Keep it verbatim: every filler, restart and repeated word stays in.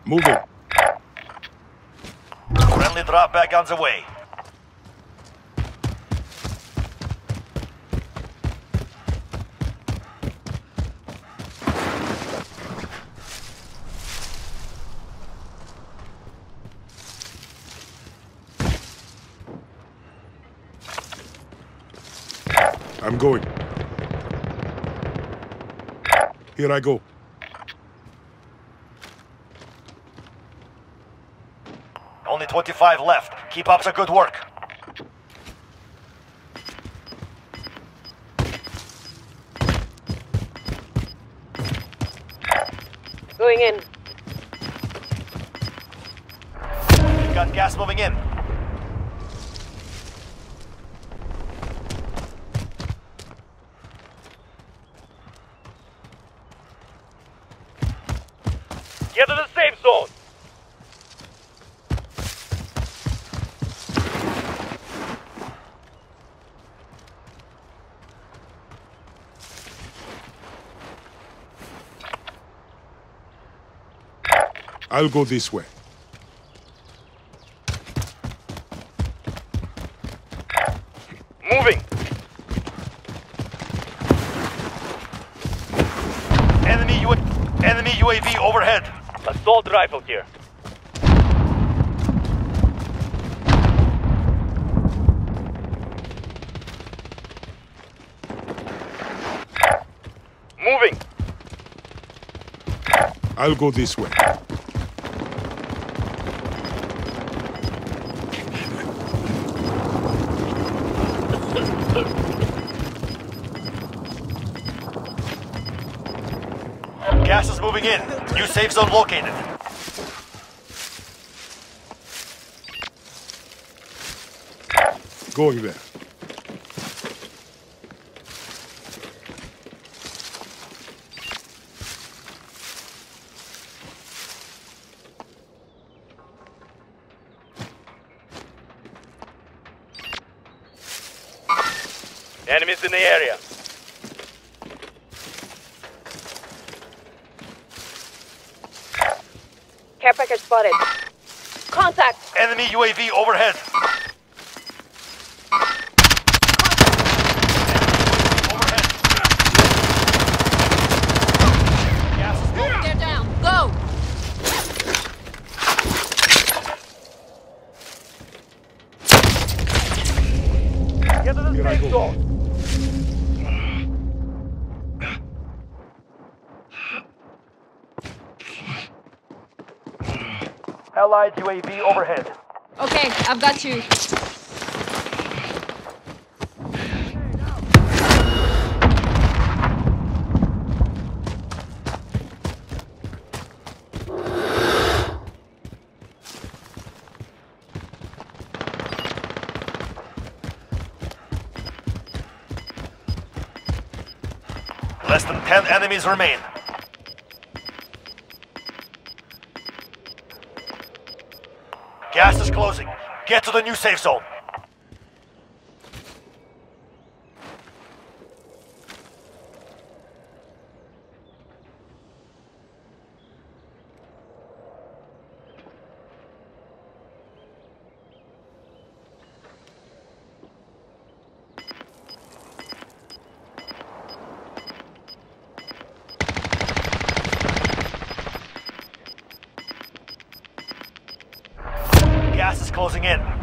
Moving. Friendly drop back on the way. I'm going. Here I go. Only twenty-five left. Keep up the good work. Going in. We've got gas moving in. Get to the safe zone! I'll go this way. Moving! Enemy U A V, enemy U A V overhead. Assault rifle here. Moving! I'll go this way. Gas is moving in. New safe zone located. Going there. Enemies in the area. Care package spotted. Contact! Enemy U A V overhead. Overhead. Gas is moving. They're down. Go! Get to the Here I safe go. zone. Allied U A V overhead. Okay, I've got you. Less than ten enemies remain. Gas is closing. Get to the new safe zone. Gas is closing in.